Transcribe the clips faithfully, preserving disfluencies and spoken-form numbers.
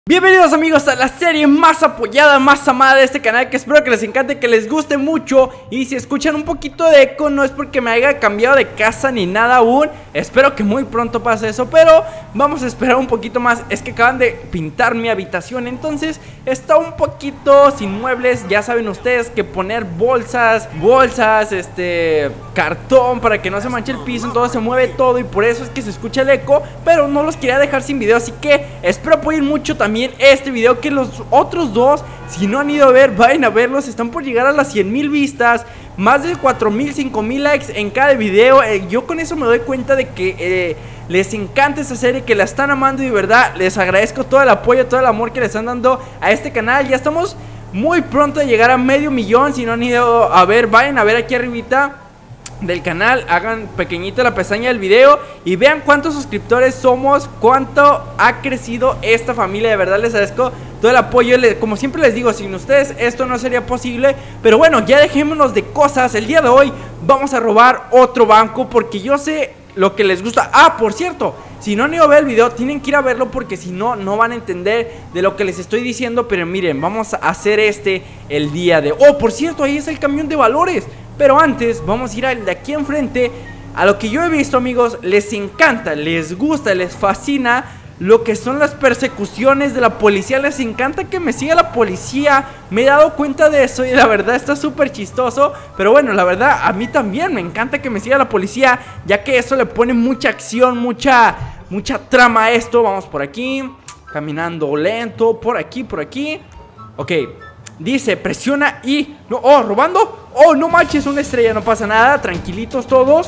Bienvenidos amigos a la serie más apoyada, más amada de este canal, que espero que les encante, que les guste mucho. Y si escuchan un poquito de eco, no es porque me haya cambiado de casa ni nada aún. Espero que muy pronto pase eso, pero vamos a esperar un poquito más. Es que acaban de pintar mi habitación, entonces está un poquito sin muebles. Ya saben ustedes que poner bolsas, bolsas, este, cartón para que no se manche el piso, todo se mueve todo y por eso es que se escucha el eco. Pero no los quería dejar sin video, así que espero apoyen mucho también También este video, que los otros dos, si no han ido a ver, vayan a verlos. Están por llegar a las cien mil vistas, más de cuatro mil, cinco mil likes en cada video. eh, Yo con eso me doy cuenta de que eh, les encanta esta serie, que la están amando y de verdad les agradezco todo el apoyo, todo el amor que le están dando a este canal. Ya estamos muy pronto de llegar a medio millón. Si no han ido a ver, vayan a ver aquí arribita del canal, hagan pequeñita la pestaña del video y vean cuántos suscriptores somos, cuánto ha crecido esta familia. De verdad les agradezco todo el apoyo. Como siempre les digo, sin ustedes esto no sería posible. Pero bueno, ya dejémonos de cosas. El día de hoy vamos a robar otro banco, porque yo sé lo que les gusta. Ah, por cierto, si no han ido a ver el video, tienen que ir a verlo, porque si no, no van a entender de lo que les estoy diciendo. Pero miren, vamos a hacer este el día de... Oh, por cierto, ahí es el camión de valores. Pero antes vamos a ir al de aquí enfrente. A lo que yo he visto, amigos, les encanta, les gusta, les fascina lo que son las persecuciones de la policía. Les encanta que me siga la policía. Me he dado cuenta de eso y la verdad está súper chistoso. Pero bueno, la verdad a mí también me encanta que me siga la policía, ya que eso le pone mucha acción, mucha, mucha trama a esto. Vamos por aquí, caminando lento, por aquí, por aquí. Ok, dice, presiona y... No, oh, robando. Oh, no manches, una estrella, no pasa nada. Tranquilitos todos.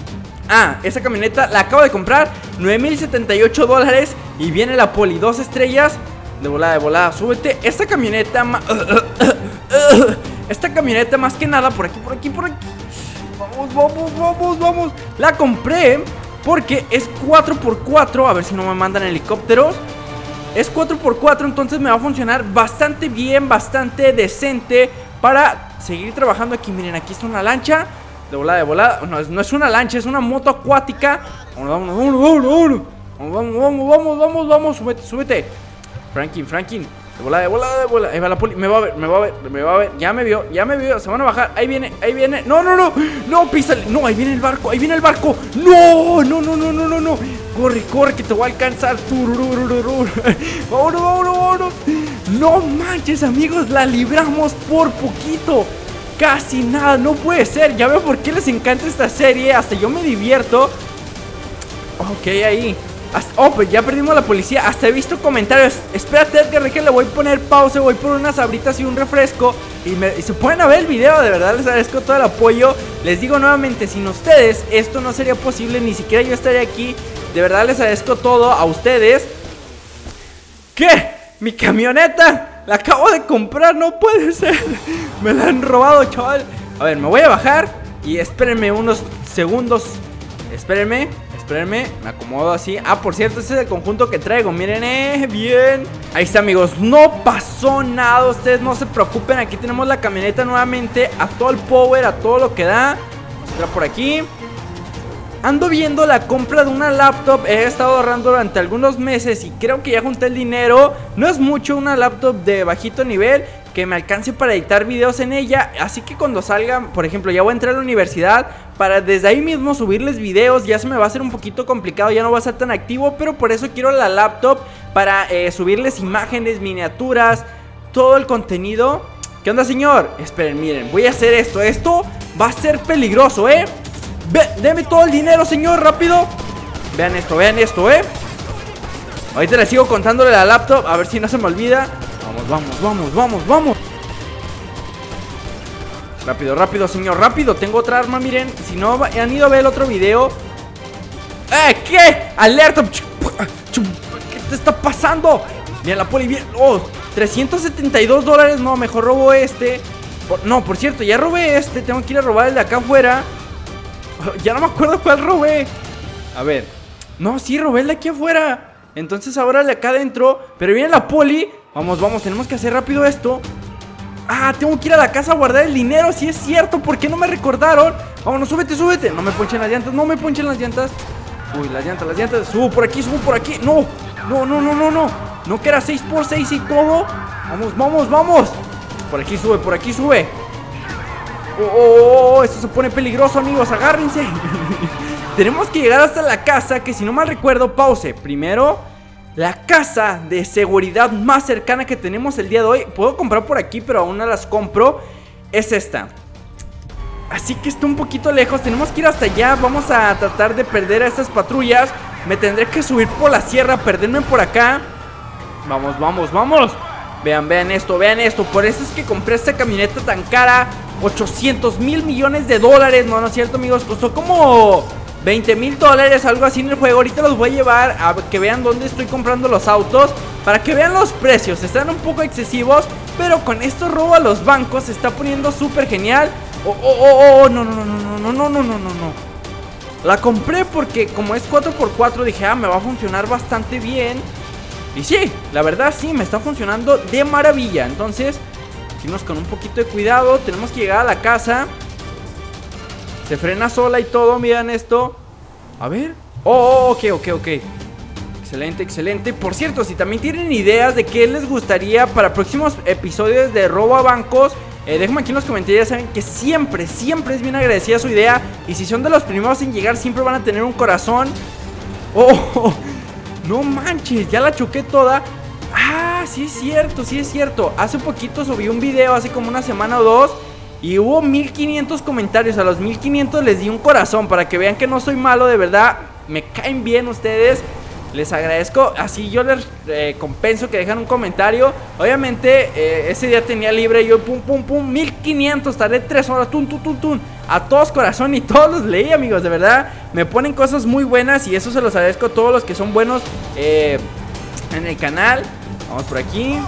Ah, esa camioneta la acabo de comprar, nueve mil setenta y ocho dólares. Y viene la poli, dos estrellas. De volada, de volada, súbete. Esta camioneta ma... Esta camioneta más que nada, por aquí, por aquí, por aquí. Vamos, vamos, vamos, vamos. La compré porque es cuatro por cuatro. A ver si no me mandan helicópteros. Es cuatro por cuatro, entonces me va a funcionar bastante bien, bastante decente para seguir trabajando aquí. Miren, aquí está una lancha. De volada, de volada. No, no es una lancha, es una moto acuática. Vamos, vamos, vamos, vamos, vamos. Vamos, vamos, vamos, vamos, vamos, vamos. Súbete, súbete. Franklin, Franklin. De volada, de volada, de volada. Ahí va la poli. Me va a ver, me va a ver, me va a ver. Ya me vio, ya me vio. Se van a bajar. Ahí viene, ahí viene. No, no, no. No, písale. No, ahí viene el barco, ahí viene el barco. No, no, no, no, no, no, no. Corre, corre, que te voy a alcanzar. Vámonos, vámonos, vámonos. No manches, amigos, la libramos por poquito. Casi nada, no puede ser. Ya veo por qué les encanta esta serie. Hasta yo me divierto. Ok, ahí. Hasta, oh, pues ya perdimos a la policía. Hasta he visto comentarios. Espérate, Edgar, que le voy a poner pausa. Voy por unas sabritas y un refresco. Y, me, y se pueden a ver el video. De verdad les agradezco todo el apoyo. Les digo nuevamente, sin ustedes esto no sería posible. Ni siquiera yo estaría aquí. De verdad les agradezco todo a ustedes. ¿Qué? Mi camioneta la acabo de comprar, no puede ser. Me la han robado, chaval. A ver, me voy a bajar y espérenme unos segundos. Espérenme, espérenme, me acomodo así. Ah, por cierto, ese es el conjunto que traigo. Miren, eh, bien. Ahí está, amigos, no pasó nada. Ustedes no se preocupen, aquí tenemos la camioneta nuevamente a todo el power, a todo lo que da. Entra por aquí. Ando viendo la compra de una laptop. He estado ahorrando durante algunos meses y creo que ya junté el dinero. No es mucho, una laptop de bajito nivel que me alcance para editar videos en ella. Así que cuando salgan, por ejemplo, ya voy a entrar a la universidad, para desde ahí mismo subirles videos. Ya se me va a hacer un poquito complicado, ya no va a ser tan activo, pero por eso quiero la laptop para eh, subirles imágenes, miniaturas, todo el contenido. ¿Qué onda, señor? Esperen, miren, voy a hacer esto. Esto va a ser peligroso, ¿eh? Ve, deme todo el dinero, señor, rápido. Vean esto, vean esto, eh. Ahorita le sigo contándole la laptop, a ver si no se me olvida. Vamos, vamos, vamos, vamos, vamos. Rápido, rápido, señor, rápido. Tengo otra arma, miren. Si no han ido a ver el otro video. ¡Eh! ¿Qué? ¡Alerta! ¿Qué te está pasando? Mira la poli, bien. Oh, trescientos setenta y dos dólares. No, mejor robo este. No, por cierto, ya robé este. Tengo que ir a robar el de acá afuera. Ya no me acuerdo cuál robé. A ver. No, sí, robé el de aquí afuera. Entonces ahora el de acá adentro. Pero viene la poli. Vamos, vamos, tenemos que hacer rápido esto. Ah, tengo que ir a la casa a guardar el dinero. Sí es cierto, ¿por qué no me recordaron? Vámonos, súbete, súbete. No me ponchen las llantas, no me ponchen las llantas. Uy, las llantas, las llantas. Subo por aquí, subo por aquí. No, no, no, no, no, no. No que era seis por seis y todo. Vamos, vamos, vamos. Por aquí sube, por aquí sube. Oh, oh, oh, esto se pone peligroso, amigos, agárrense. Tenemos que llegar hasta la casa, que si no mal recuerdo, pause. Primero, la casa de seguridad más cercana que tenemos el día de hoy. Puedo comprar por aquí, pero aún no las compro. Es esta. Así que está un poquito lejos, tenemos que ir hasta allá. Vamos a tratar de perder a estas patrullas. Me tendré que subir por la sierra, perderme por acá. Vamos, vamos, vamos. Vean, vean esto, vean esto. Por eso es que compré esta camioneta tan cara. ochocientos mil millones de dólares. No, no es cierto, amigos, costó como veinte mil dólares, algo así en el juego. Ahorita los voy a llevar a que vean dónde estoy comprando los autos, para que vean los precios. Están un poco excesivos, pero con esto robo a los bancos se está poniendo súper genial. Oh, oh, oh, oh, no, no, no, no, no, no, no, no, no, no. La compré porque como es cuatro por cuatro dije, ah, me va a funcionar bastante bien. Y sí, la verdad sí, me está funcionando de maravilla. Entonces, irnos con un poquito de cuidado. Tenemos que llegar a la casa. Se frena sola y todo, miren esto. A ver. Oh, ok, ok, ok. Excelente, excelente. Por cierto, si también tienen ideas de qué les gustaría para próximos episodios de robo a bancos, eh, déjenme aquí en los comentarios. Ya saben que siempre, siempre es bien agradecida su idea. Y si son de los primeros en llegar, siempre van a tener un corazón. Oh, no manches, ya la choqué toda. Ah, sí es cierto, sí es cierto. Hace poquito subí un video, hace como una semana o dos, y hubo mil quinientos comentarios. A los mil quinientos les di un corazón, para que vean que no soy malo, de verdad. Me caen bien ustedes. Les agradezco, así yo les eh, compenso que dejan un comentario. Obviamente eh, ese día tenía libre. Yo pum pum pum, mil quinientos, tardé tres horas, tun tun tun tun. A todos corazón y todos los leí, amigos, de verdad. Me ponen cosas muy buenas y eso se los agradezco a todos los que son buenos eh, en el canal. Vamos por aquí.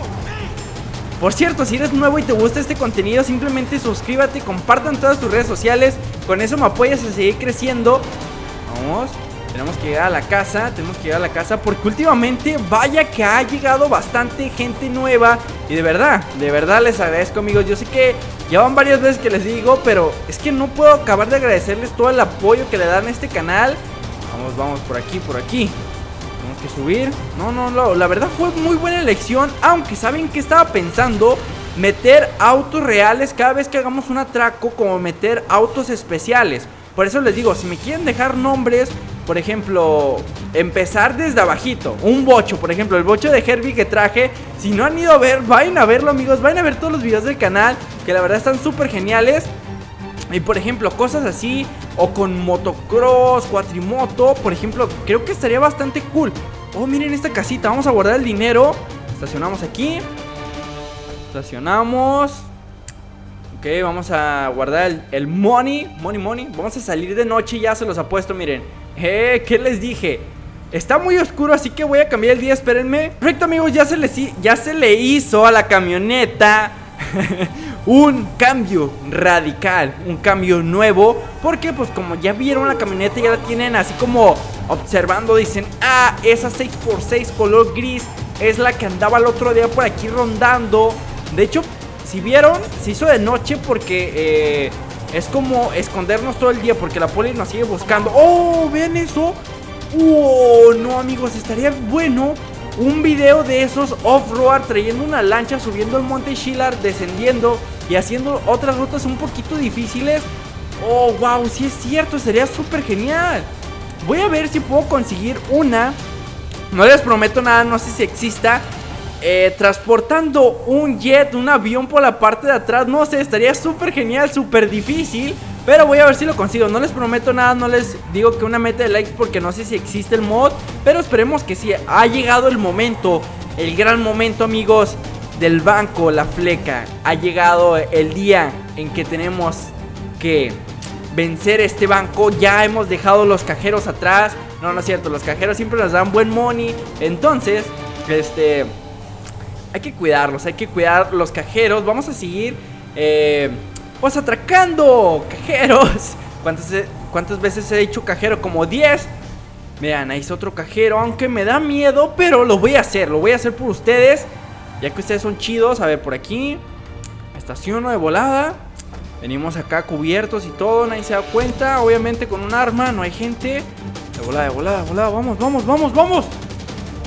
Por cierto, si eres nuevo y te gusta este contenido, simplemente suscríbete, compartan todas tus redes sociales. Con eso me apoyas a seguir creciendo. Vamos. Tenemos que llegar a la casa, tenemos que llegar a la casa porque últimamente vaya que ha llegado bastante gente nueva. Y de verdad, de verdad les agradezco, amigos. Yo sé que ya van varias veces que les digo, pero es que no puedo acabar de agradecerles todo el apoyo que le dan a este canal. Vamos, vamos, por aquí, por aquí. Tenemos que subir. No, no, no, la verdad fue muy buena elección. Aunque ¿saben qué estaba pensando? Meter autos reales cada vez que hagamos un atraco, como meter autos especiales. Por eso les digo, si me quieren dejar nombres, por ejemplo, empezar desde abajito, un bocho, por ejemplo, el bocho de Herbie que traje. Si no han ido a ver, vayan a verlo, amigos. Vayan a ver todos los videos del canal, que la verdad están súper geniales. Y por ejemplo, cosas así, o con motocross, cuatrimoto, por ejemplo, creo que estaría bastante cool. Oh, miren esta casita, vamos a guardar el dinero. Estacionamos aquí. Estacionamos. Ok, vamos a guardar el, el money, money, money. Vamos a salir de noche y ya se los apuesto, miren. Eh, ¿qué les dije? Está muy oscuro, así que voy a cambiar el día, espérenme. Perfecto, amigos, ya se le, ya se le hizo a la camioneta un cambio radical, un cambio nuevo. Porque pues como ya vieron la camioneta, ya la tienen así como observando. Dicen, ah, esa seis por seis color gris es la que andaba el otro día por aquí rondando. De hecho, si vieron, se hizo de noche porque eh, es como escondernos todo el día, porque la poli nos sigue buscando. ¡Oh! ¿Vean eso? ¡Oh! No, amigos, estaría bueno un video de esos off-road, trayendo una lancha, subiendo el monte Shillar, descendiendo y haciendo otras rutas un poquito difíciles. ¡Oh, wow! Sí es cierto, sería súper genial. Voy a ver si puedo conseguir una. No les prometo nada, no sé si exista. Eh, transportando un jet, un avión por la parte de atrás. No sé, estaría súper genial, súper difícil, pero voy a ver si lo consigo. No les prometo nada, no les digo que una meta de likes, porque no sé si existe el mod, pero esperemos que sí. Ha llegado el momento, el gran momento, amigos, del banco La Fleca. Ha llegado el día en que tenemos que vencer este banco. Ya hemos dejado los cajeros atrás. No, no es cierto, los cajeros siempre nos dan buen money. Entonces, este... hay que cuidarlos, hay que cuidar los cajeros. Vamos a seguir, eh, pues atracando cajeros. ¿Cuántas, ¿Cuántas veces he dicho cajero? Como diez. Vean, ahí está otro cajero, aunque me da miedo, pero lo voy a hacer, lo voy a hacer por ustedes, ya que ustedes son chidos. A ver, por aquí estaciono de volada. Venimos acá cubiertos y todo, nadie se da cuenta. Obviamente con un arma, no hay gente. De volada, de volada, de volada, vamos, vamos, vamos, vamos. Vamos,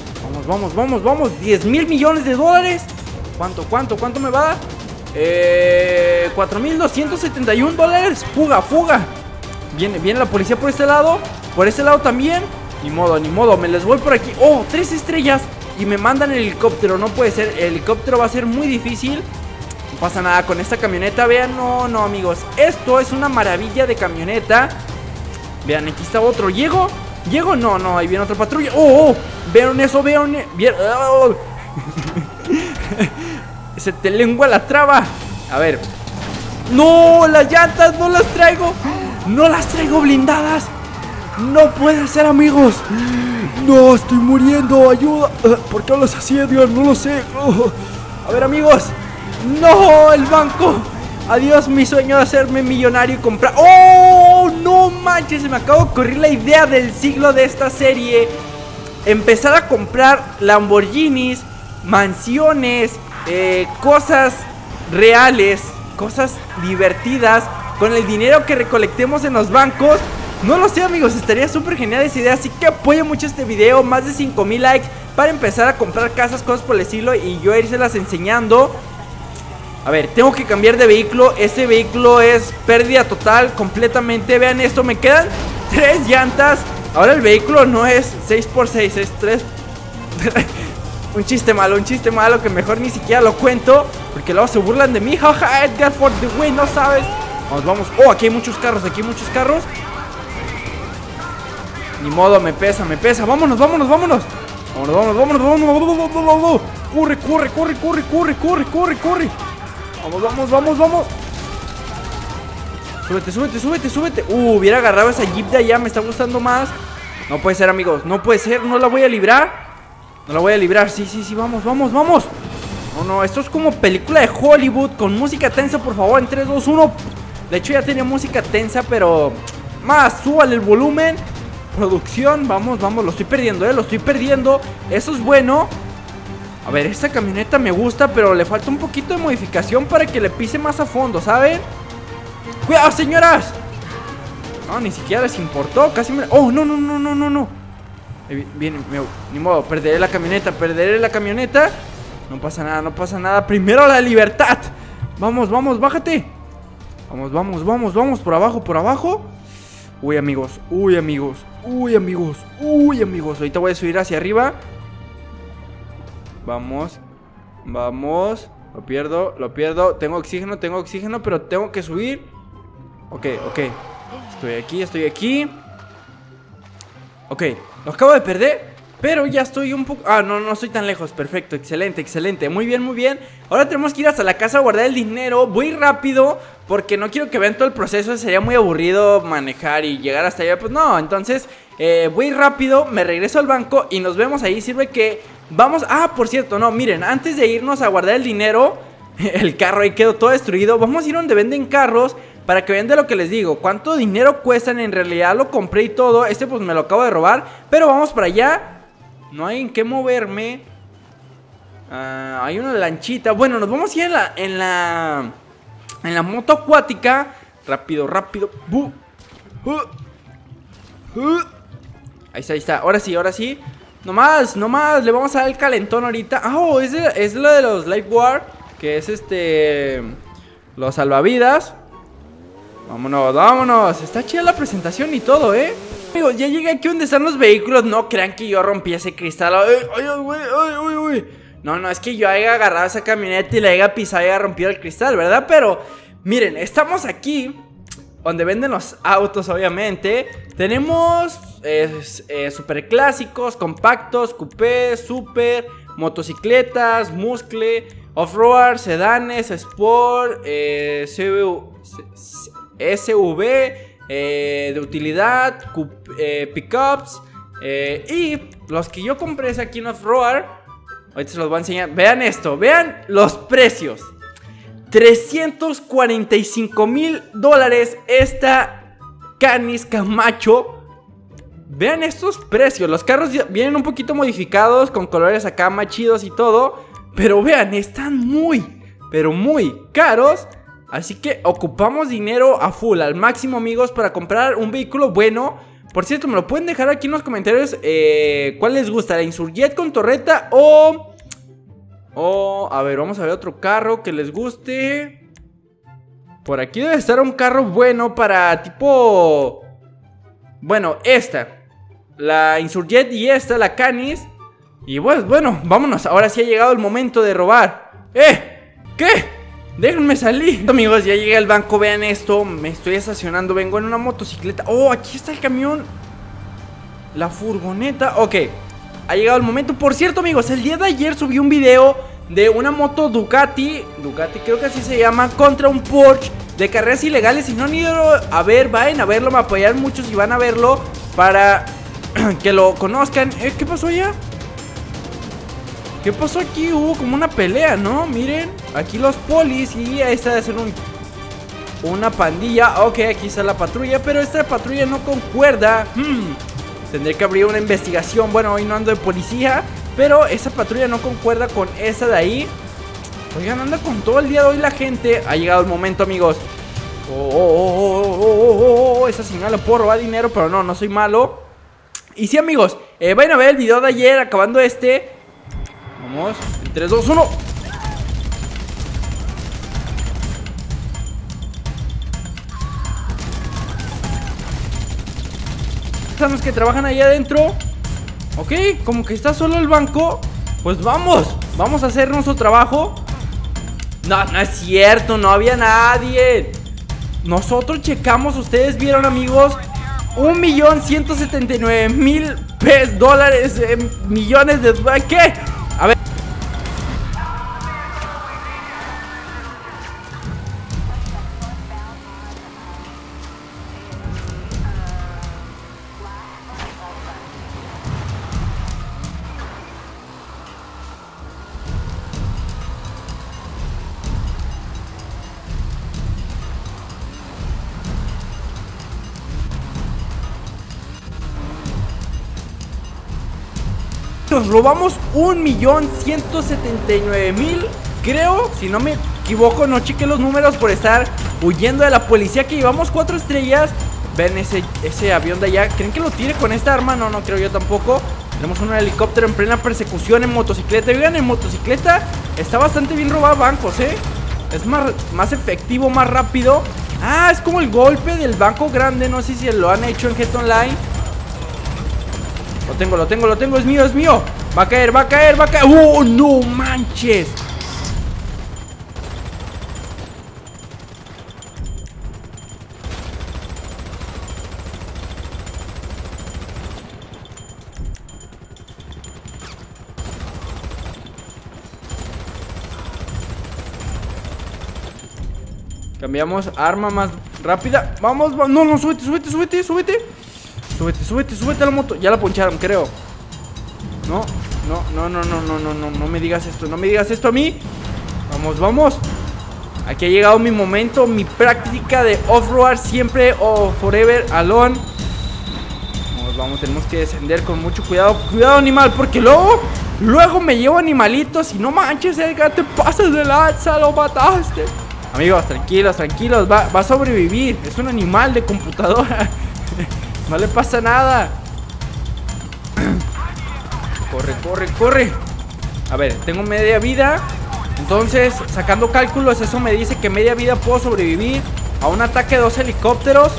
Vamos, vamos, vamos, vamos. diez mil millones de dólares. ¿Cuánto, cuánto, cuánto me va a dar? Eh, cuatro mil doscientos setenta y un dólares. Fuga, fuga. Viene, viene la policía por este lado. Por este lado también. Ni modo, ni modo, me les voy por aquí. Oh, tres estrellas. Y me mandan el helicóptero, no puede ser. El helicóptero va a ser muy difícil. No pasa nada con esta camioneta. Vean, no, no amigos, esto es una maravilla de camioneta. Vean, aquí está otro. ¿Llego? ¿Llego? No, no, ahí viene otra patrulla. Oh, oh, vean eso, vean, vean. Oh. Se te lengua la traba. A ver. No, las llantas no las traigo. No las traigo blindadas. No puede ser, amigos. No, estoy muriendo, ayuda. ¿Por qué hablas así, Edgar? No lo sé. A ver, amigos. No, el banco. Adiós, mi sueño de hacerme millonario y comprar. ¡Oh! No manches, se me acaba de ocurrir la idea del siglo de esta serie. Empezar a comprar Lamborghinis, mansiones, eh, cosas reales, cosas divertidas con el dinero que recolectemos en los bancos. No lo sé, amigos, estaría súper genial esa idea. Así que apoyen mucho este video, más de cinco mil likes, para empezar a comprar casas, cosas por el estilo, y yo irselas enseñando. A ver, tengo que cambiar de vehículo. Este vehículo es pérdida total, completamente. Vean esto, me quedan tres llantas. Ahora el vehículo no es seis por seis, es tres. Un chiste malo, un chiste malo que mejor ni siquiera lo cuento, porque luego se burlan de mí. Jaja, Edgar for the win, no sabes. Vamos, vamos. Oh, aquí hay muchos carros, aquí hay muchos carros. Ni modo, me pesa, me pesa. Vámonos, vámonos, vámonos. Vámonos, vámonos, vámonos, vámonos, vámonos, vámonos. Corre, corre, corre, corre, corre, corre, corre, corre. Vamos, vamos, vamos, vamos. Súbete, súbete, súbete, súbete. Uh, hubiera agarrado esa jeep de allá, me está gustando más. No puede ser, amigos, no puede ser, no la voy a librar. No la voy a librar, sí, sí, sí, vamos, vamos, vamos. No, no, esto es como película de Hollywood con música tensa, por favor, en tres, dos, uno. De hecho ya tenía música tensa, pero más, súbale el volumen. Producción, vamos, vamos, lo estoy perdiendo, eh, lo estoy perdiendo. Eso es bueno. A ver, esta camioneta me gusta, pero le falta un poquito de modificación para que le pise más a fondo, ¿saben? ¡Cuidado, señoras! No, ni siquiera les importó, casi me... ¡Oh, no, no, no, no, no, no! Eh, bien, me... ni modo, perderé la camioneta, perderé la camioneta. No pasa nada, no pasa nada. Primero la libertad. Vamos, vamos, bájate. Vamos, vamos, vamos, vamos, por abajo, por abajo. Uy, amigos, uy, amigos, uy, amigos, uy, amigos. Ahorita voy a subir hacia arriba. Vamos, vamos. Lo pierdo, lo pierdo. Tengo oxígeno, tengo oxígeno, pero tengo que subir. Ok, ok. Estoy aquí, estoy aquí. Ok, lo acabo de perder, pero ya estoy un poco... Ah, no, no estoy tan lejos, perfecto, excelente, excelente. Muy bien, muy bien. Ahora tenemos que ir hasta la casa a guardar el dinero. Voy rápido, porque no quiero que vean todo el proceso. Sería muy aburrido manejar y llegar hasta allá. Pues no, entonces eh, voy rápido, me regreso al banco y nos vemos ahí. Sirve que vamos... Ah, por cierto, no, miren, antes de irnos a guardar el dinero, el carro ahí quedó todo destruido. Vamos a ir donde venden carros, para que vean de lo que les digo, cuánto dinero cuestan. En realidad lo compré y todo. Este pues me lo acabo de robar, pero vamos para allá. No hay en qué moverme. uh, Hay una lanchita. Bueno, nos vamos a ir en la En la, en la moto acuática. Rápido, rápido. uh, uh, uh. Ahí está, ahí está, ahora sí, ahora sí. Nomás, nomás, le vamos a dar el calentón ahorita. Ah, oh, es, de, es lo de los lifeguard, que es este... los salvavidas. Vámonos, vámonos. Está chida la presentación y todo, ¿eh? Amigos, ya llegué aquí donde están los vehículos. No crean que yo rompí ese cristal. Ay, ay, ay, ay, ay, ay. No, no, es que yo haya agarrado esa camioneta y la haya pisado y haya rompido el cristal, ¿verdad? Pero, miren, estamos aquí donde venden los autos, obviamente. Tenemos eh, eh, super clásicos, compactos, coupé, super, motocicletas, muscle, off-road, sedanes, sport, eh, S V, eh, de utilidad, eh, pickups, eh, y los que yo compré es aquí en off-road. Ahorita se los voy a enseñar. Vean esto, vean los precios. trescientos cuarenta y cinco mil dólares esta Canis Camacho. Vean estos precios. Los carros vienen un poquito modificados, con colores acá más chidos y todo, pero vean, están muy, pero muy caros. Así que ocupamos dinero a full, al máximo, amigos, para comprar un vehículo bueno. Por cierto, me lo pueden dejar aquí en los comentarios. eh, ¿Cuál les gusta? ¿La Insurgent con torreta o... O... A ver, vamos a ver otro carro que les guste. Por aquí debe estar un carro bueno para tipo... Bueno, esta, la Insurgent, y esta, la Canis. Y pues bueno, vámonos. Ahora sí ha llegado el momento de robar. ¡Eh! ¿Qué? Déjenme salir. Amigos, ya llegué al banco, vean esto. Me estoy estacionando, vengo en una motocicleta. Oh, aquí está el camión. La furgoneta. Ok, ha llegado el momento. Por cierto, amigos, el día de ayer subí un video de una moto Ducati, Ducati creo que así se llama, contra un Porsche, de carreras ilegales. Si no han ido a ver, vayan a verlo. Me apoyan muchos y van a verlo para que lo conozcan. eh, ¿Qué pasó allá? ¿Qué pasó aquí? Hubo como una pelea, ¿no? Miren, aquí los polis. Y ahí está de hacer un, una pandilla. Ok, aquí está la patrulla, pero esta patrulla no concuerda. hmm, Tendré que abrir una investigación. Bueno, hoy no ando de policía, pero esa patrulla no concuerda con esa de ahí. Oigan, anda con todo el día de hoy la gente. Ha llegado el momento, amigos. Oh, oh, oh, oh, oh, oh, oh. Esa señal le puedo robar dinero, pero no, no soy malo. Y sí, amigos, eh, vayan a ver el video de ayer acabando este. Vamos, en tres, dos, uno. Están los que trabajan ahí adentro. Ok, como que está solo el banco. Pues vamos, vamos a hacer nuestro trabajo. No, no es cierto, no había nadie. Nosotros checamos, ustedes vieron, amigos. Un millón ciento setenta y nueve mil pesos, dólares, eh, millones de... ¿Qué? A ver. Nos robamos un millón ciento setenta y nueve mil, creo, si no me equivoco. No chequé los números por estar huyendo de la policía, que llevamos cuatro estrellas. Ven ese, ese avión de allá. ¿Creen que lo tire con esta arma? No, no creo yo tampoco. Tenemos un helicóptero en plena persecución en motocicleta. Oigan, en motocicleta está bastante bien robar bancos, ¿eh? Es más, más efectivo, más rápido. Ah, es como el golpe del banco grande. No sé si lo han hecho en G T A Online. Lo tengo, lo tengo, lo tengo, es mío, es mío. Va a caer, va a caer, va a caer. ¡Oh, no manches! Cambiamos arma más rápida. Vamos, vamos. No, no, súbete, súbete, súbete, súbete. Súbete, súbete, súbete a la moto. Ya la poncharon, creo. No, no, no, no, no, no, no, no, no me digas esto, no me digas esto a mí. Vamos, vamos. Aquí ha llegado mi momento, mi práctica de off-road siempre o forever alone. Vamos, vamos, tenemos que descender con mucho cuidado. Cuidado, animal, porque luego, luego me llevo animalitos y no manches, Edgar, te pasas de lanza, lo mataste. Amigos, tranquilos, tranquilos, va, va a sobrevivir. Es un animal de computadora. No le pasa nada. Corre, corre, corre. A ver, tengo media vida. Entonces, sacando cálculos, eso me dice que media vida puedo sobrevivir a un ataque de dos helicópteros.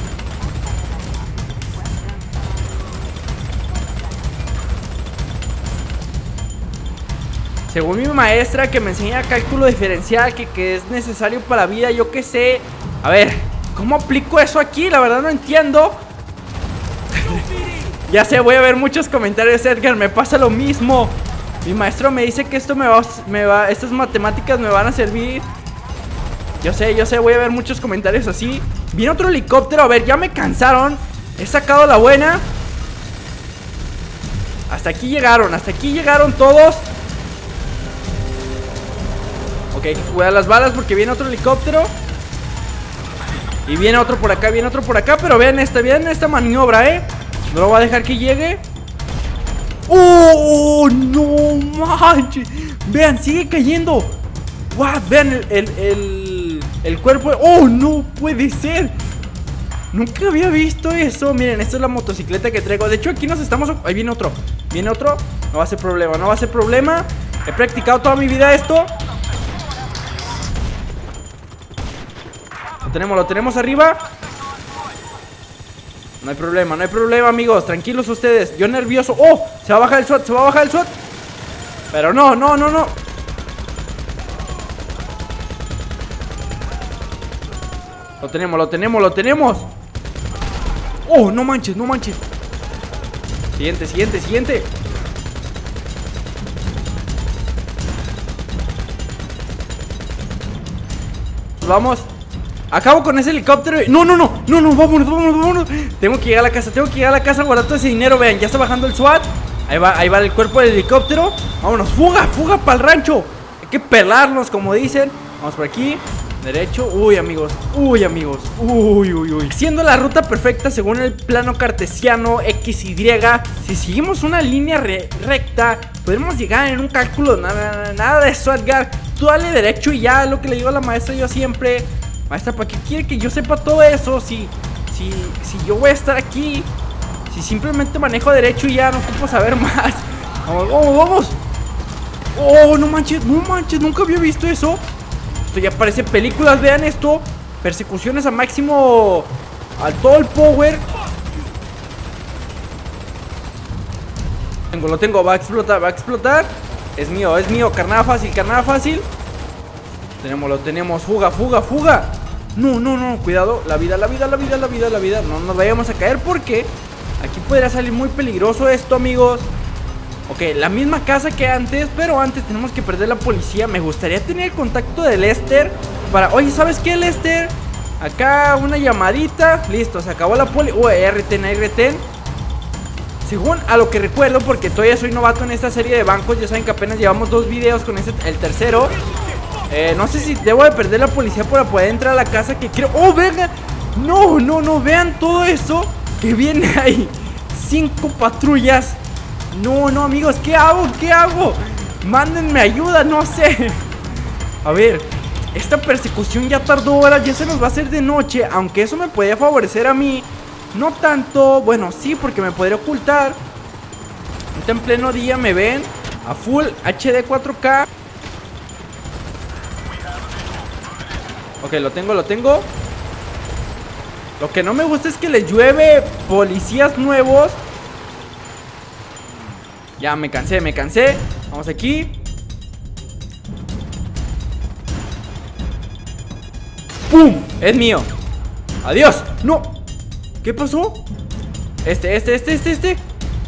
Según mi maestra, que me enseña cálculo diferencial, que, que es necesario para la vida, yo qué sé. A ver, ¿cómo aplico eso aquí? La verdad no entiendo. Ya sé, voy a ver muchos comentarios, Edgar, me pasa lo mismo. Mi maestro me dice que esto me va, me va, estas matemáticas me van a servir. Yo sé, yo sé, voy a ver muchos comentarios así. Viene otro helicóptero, a ver, ya me cansaron. He sacado la buena. Hasta aquí llegaron, hasta aquí llegaron todos. Ok, hay que cuidar las balas porque viene otro helicóptero. Y viene otro por acá, viene otro por acá. Pero vean esta, vean esta maniobra, eh. No lo voy a dejar que llegue. ¡Oh, no manches! Vean, sigue cayendo. ¡Wow! Vean el, el, el, el cuerpo. ¡Oh, no puede ser! Nunca había visto eso. Miren, esta es la motocicleta que traigo. De hecho, aquí nos estamos... Ahí viene otro. Viene otro. No va a ser problema, no va a ser problema. He practicado toda mi vida esto. Lo tenemos, lo tenemos arriba. No hay problema, no hay problema, amigos. Tranquilos ustedes. Yo nervioso. ¡Oh! Se va a bajar el SWAT, se va a bajar el SWAT. Pero no, no, no, no. Lo tenemos, lo tenemos, lo tenemos. ¡Oh! No manches, no manches. Siguiente, siguiente, siguiente. Vamos. Acabo con ese helicóptero. No, no, no, no, no, vámonos, vámonos, vámonos. Tengo que llegar a la casa, tengo que llegar a la casa. Guardar todo ese dinero, vean, ya está bajando el SWAT. Ahí va, ahí va el cuerpo del helicóptero. Vámonos, fuga, fuga para el rancho. Hay que pelarnos, como dicen. Vamos por aquí, derecho. Uy, amigos, uy, amigos. Uy, uy, uy. Siendo la ruta perfecta según el plano cartesiano X Y. Si seguimos una línea re recta, podremos llegar en un cálculo. Nada, nada de eso, Edgar. Tú dale derecho y ya, lo que le digo a la maestra yo siempre. Maestra, ¿para qué quiere que yo sepa todo eso? Si, si, si yo voy a estar aquí. Si simplemente manejo derecho y ya no ocupo saber más. Vamos, vamos, vamos. Oh, no manches, no manches, nunca había visto eso. Esto ya parece películas, vean esto. Persecuciones a máximo, al todo el power. Tengo, lo tengo, va a explotar, va a explotar. Es mío, es mío, carnada fácil, carnada fácil. Tenemos, lo tenemos, fuga, fuga, fuga. No, no, no, cuidado, la vida, la vida, la vida, la vida, la vida. No nos vayamos a caer porque aquí podría salir muy peligroso esto, amigos. Ok, la misma casa que antes, pero antes tenemos que perder la policía. Me gustaría tener el contacto de Lester para... Oye, ¿sabes qué, Lester? Acá una llamadita. Listo, se acabó la poli... Uy, R T N, R T N. Según a lo que recuerdo, porque todavía soy novato en esta serie de bancos. Ya saben que apenas llevamos dos videos con este, el tercero. Eh, no sé si debo de perder la policía para poder entrar a la casa que quiero. ¡Oh, venga! No, no, no, vean todo eso que viene ahí. Cinco patrullas. No, no, amigos, ¿qué hago? ¿Qué hago? Mándenme ayuda, no sé. A ver, esta persecución ya tardó horas, ya se nos va a hacer de noche. Aunque eso me podría favorecer a mí. No tanto, bueno, sí, porque me podría ocultar. Ahorita en pleno día me ven a full H D cuatro K. Ok, lo tengo, lo tengo. Lo que no me gusta es que les llueve policías nuevos. Ya me cansé, me cansé. Vamos aquí. ¡Pum! Es mío. Adiós. No. ¿Qué pasó? Este, este, este, este, este.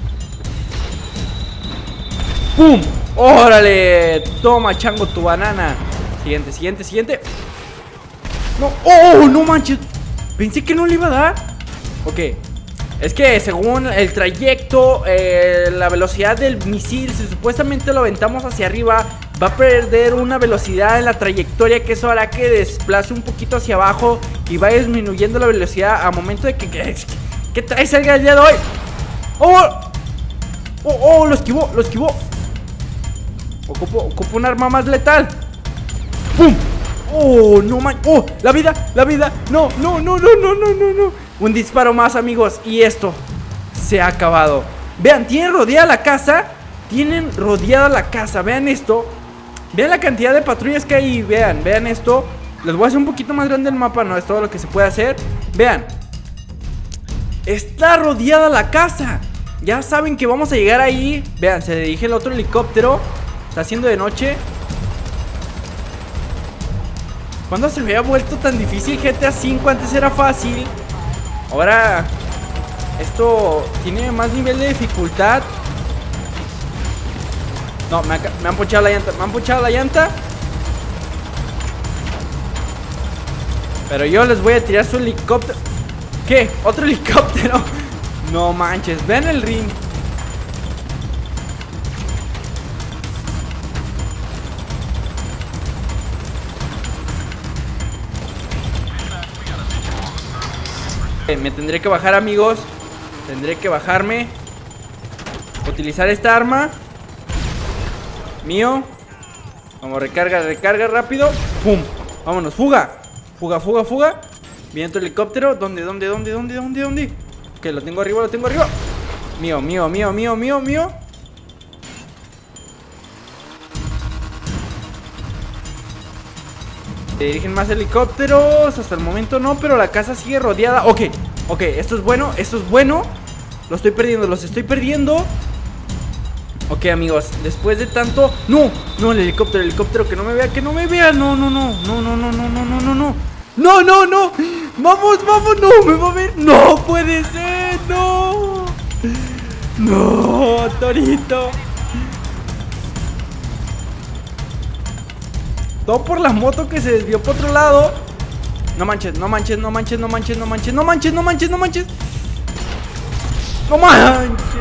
¡Pum! ¡Órale! Toma, chango, tu banana. Siguiente, siguiente, siguiente. No, oh, no manches. Pensé que no le iba a dar. Ok. Es que según el trayecto, eh, la velocidad del misil, si supuestamente lo aventamos hacia arriba, va a perder una velocidad en la trayectoria, que eso hará que desplace un poquito hacia abajo y va disminuyendo la velocidad a momento de que... que, que traes el día de hoy. ¡Oh! ¡Oh, oh! Lo esquivó, lo esquivó. Ocupo, ocupo un arma más letal. ¡Pum! ¡Oh, no man! ¡Oh! ¡La vida! ¡La vida! ¡No, no, no, no, no, no, no, no! Un disparo más, amigos, y esto se ha acabado. Vean, tienen rodeada la casa. Tienen rodeada la casa, vean esto. Vean la cantidad de patrullas que hay. Vean, vean esto. Les voy a hacer un poquito más grande el mapa, no es todo lo que se puede hacer. Vean, está rodeada la casa. Ya saben que vamos a llegar ahí. Vean, se dirige el otro helicóptero. Está haciendo de noche. ¿Cuándo se me había vuelto tan difícil G T A cinco? Antes era fácil. Ahora esto tiene más nivel de dificultad. No, me, ha, me han ponchado la llanta. Me han ponchado la llanta. Pero yo les voy a tirar su helicóptero. ¿Qué? ¿Otro helicóptero? No manches, vean el ring. Me tendré que bajar, amigos. Tendré que bajarme. Utilizar esta arma. Mío. Vamos, recarga, recarga rápido. Pum, vámonos, fuga. Fuga, fuga, fuga. Viene otro helicóptero. ¿Dónde, dónde, dónde, dónde, dónde, dónde? Ok, lo tengo arriba, lo tengo arriba. Mío, mío, mío, mío, mío, mío. Se dirigen más helicópteros. Hasta el momento no, pero la casa sigue rodeada. Ok, ok, esto es bueno, esto es bueno. Lo estoy perdiendo, los estoy perdiendo. Ok, amigos, después de tanto... No, no, el helicóptero, el helicóptero, que no me vea, que no me vea. No, no, no, no, no, no, no, no, no, no, no. No, no, no. Vamos, vamos, no, me va a ver. No puede ser, no. No, Torito. Todo por la moto que se desvió por otro lado. No manches, no manches, no manches, no manches, no manches, no manches, no manches, no manches. No manches.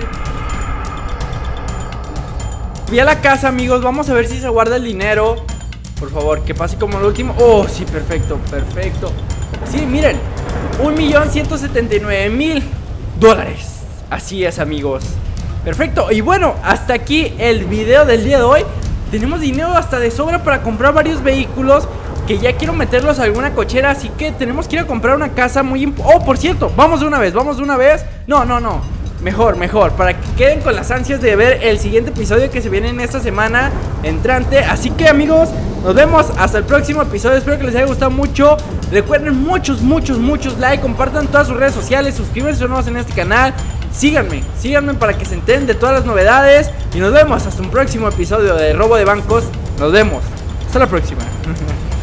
Vi a la casa, amigos. Vamos a ver si se guarda el dinero. Por favor, que pase como el último. Oh, sí, perfecto, perfecto. Sí, miren, un millón ciento setenta y nueve mil dólares. Así es, amigos. Perfecto, y bueno, hasta aquí el video del día de hoy. Tenemos dinero hasta de sobra para comprar varios vehículos, que ya quiero meterlos a alguna cochera. Así que tenemos que ir a comprar una casa muy imp... Oh, por cierto, vamos de una vez, vamos de una vez. No, no, no, mejor, mejor, para que queden con las ansias de ver el siguiente episodio que se viene en esta semana entrante. Así que, amigos, nos vemos hasta el próximo episodio. Espero que les haya gustado mucho. Recuerden muchos, muchos, muchos like. Compartan todas sus redes sociales. Suscríbanse si son nuevos en este canal. Síganme, síganme para que se enteren de todas las novedades. Y nos vemos hasta un próximo episodio de Robo de Bancos. Nos vemos, hasta la próxima.